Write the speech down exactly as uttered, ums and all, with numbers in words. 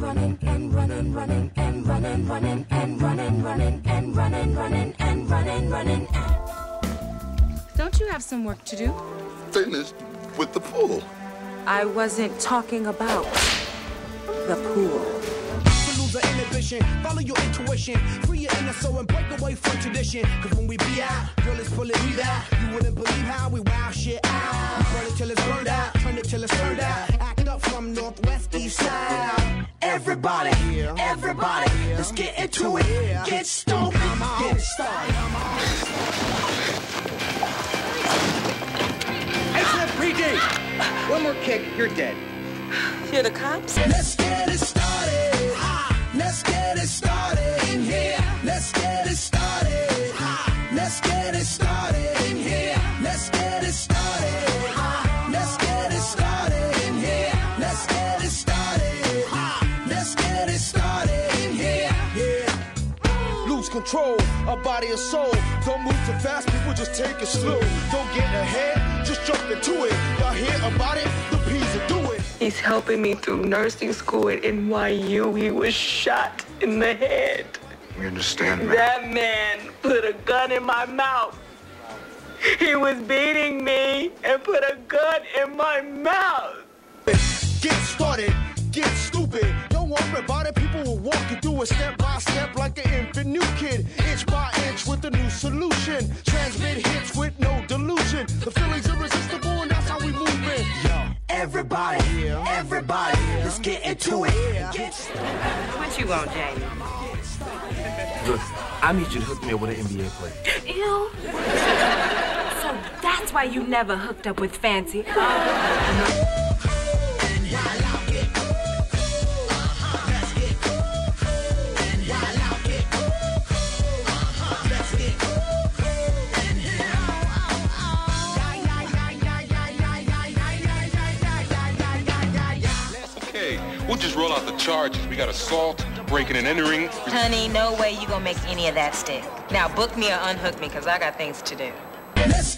running and running, running and running, running and running, running and running, running and running, running. Don't you have some work to do? Finished with the pool. I wasn't talking about the pool. Inhibition, follow your intuition, free your inner soul and break away from tradition. Cause when we be out, girl, it's pulling me out. You wouldn't believe how we wow shit out. We burn it till it's burned out, turn it till it's turned out. Act up from northwest, east side. Everybody, everybody, let's get into it. Get stoked, get started. X F P D! One more kick, you're dead. You're the cops? Let's get it started. Let's get it started in here. Let's get it started. Let's get it started in here. Let's get it started. Let's get it started in here. Let's get it started. Let's get it started in here. Yeah. Lose control of body and soul. Don't move too fast, people just take it slow. Don't get ahead, just jump into it. Y'all hear about it? The P's will do it. He's helping me through nursing school at N Y U. He was shot in the head. We understand, man. That man put a gun in my mouth. He was beating me and put a gun in my mouth. Get started, get stupid. Don't worry about it, people will walk you through it step by step like an infant new kid. Inch by inch with a new solution. Transmit hits with no delusion. The feeling's irresistible and that's how we move it. Yo. Everybody, everybody, let's get into it. Get What you want, Jamie? Look, I need you to hook me up with an N B A player. Ew. So that's why you never hooked up with Fancy. Oh. We'll just roll out the charges. We got assault, breaking and entering. Honey, no way you gonna make any of that stick. Now book me or unhook me, cause I got things to do. Let's